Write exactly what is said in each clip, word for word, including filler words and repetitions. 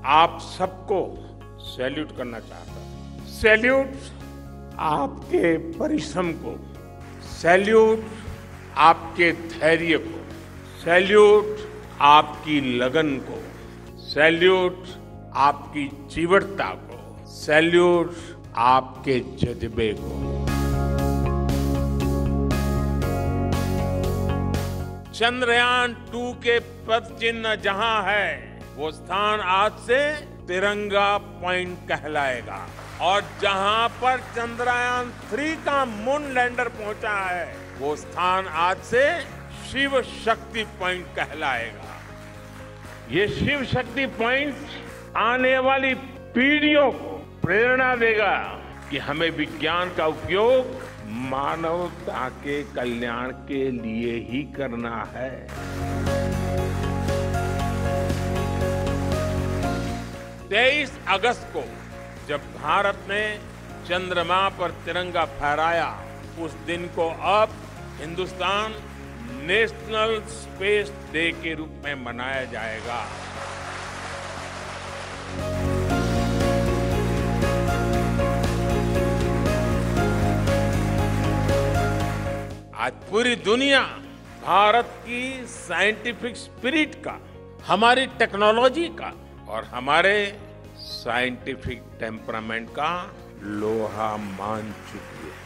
आप सबको सैल्यूट करना चाहता हूं। सैल्यूट आपके परिश्रम को, सैल्यूट आपके धैर्य को, सैल्यूट आपकी लगन को, सैल्यूट आपकी जीवटता को, सैल्यूट आपके जज्बे को। चंद्रयान टू के पद चिन्ह जहां है, वो स्थान आज से तिरंगा पॉइंट कहलाएगा। और जहां पर चंद्रयान थ्री का मून लैंडर पहुंचा है, वो स्थान आज से शिव शक्ति पॉइंट कहलाएगा। ये शिव शक्ति पॉइंट आने वाली पीढ़ियों को प्रेरणा देगा कि हमें विज्ञान का उपयोग मानवता के कल्याण के लिए ही करना है। तेईस अगस्त को जब भारत ने चंद्रमा पर तिरंगा फहराया, उस दिन को अब हिंदुस्तान नेशनल स्पेस डे के रूप में मनाया जाएगा। आज पूरी दुनिया भारत की साइंटिफिक स्पिरिट का, हमारी टेक्नोलॉजी का और हमारे साइंटिफिक टेम्परामेंट का लोहा मान चुकी है।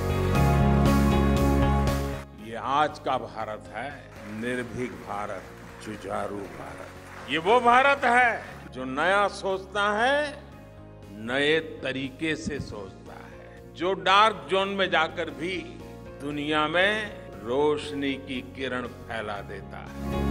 ये आज का भारत है, निर्भीक भारत, जुझारू भारत। ये वो भारत है जो नया सोचता है, नए तरीके से सोचता है, जो डार्क जोन में जाकर भी दुनिया में रोशनी की किरण फैला देता है।